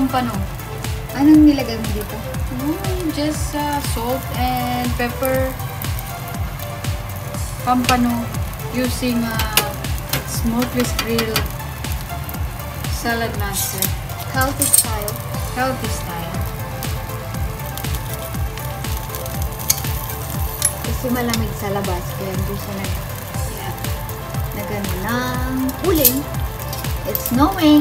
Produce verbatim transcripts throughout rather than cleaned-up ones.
pampano. Anong nilagay mo dito? Mm, just uh, salt and pepper. Pampano using uh, smokeless grill. Saladmaster. Healthy style. Healthy style. Kasi malamig sa labas, kaya doon sa nag Yeah. nagano ng uling. It's snowing.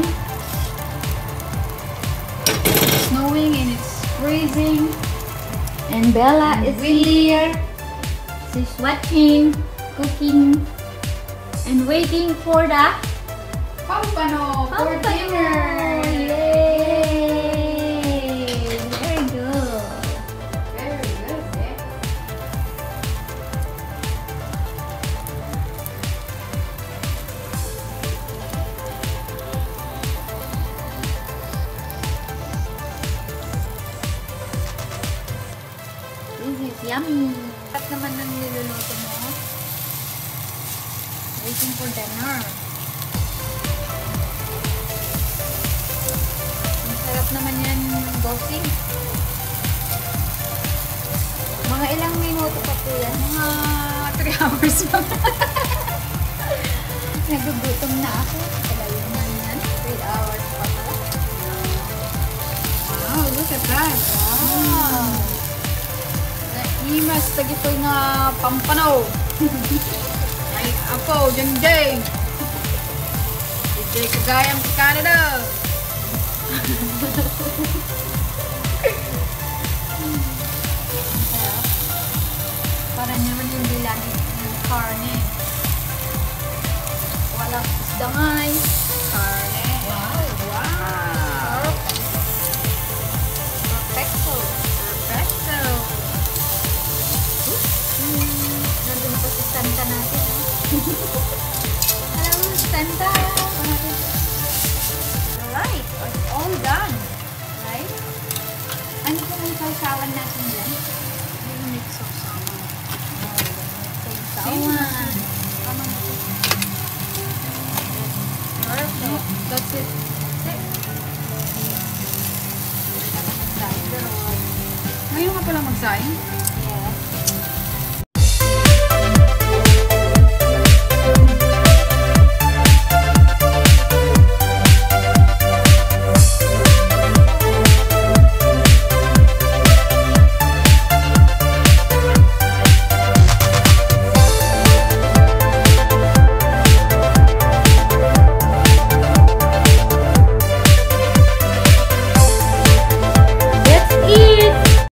It's snowing and it's freezing. And Bella is here. She's watching, cooking, and waiting for the Pampano for Pampano. dinner. Yay! Very good. Very good, eh? This is yummy. At naman ng niluluto mo. Waiting for dinner. Masarap naman yan, bossing. Mga ilang minuto pa po yan. Mga three hours pa. Nagugutom na ako. Tagal naman yan. three hours pa pala. Wow, look at that. Wow. Naimas tagitoy nga pampano. Ay, ako, J J. J J kagayang Canada. Masarap. Parang naman yung bilagi ng karne. Walang isdangay. Carne. Wow. Wow. Perfecto. Perfecto. Hmm. Nandun pa si Santa natin. Hello, Santa. Alright, it's all done. Right? Ano po ang sausawan natin dyan? Yung mix of sama. Sausawan. Tama na ito. Perfect. That's it. Ngayon ka pala magsaing?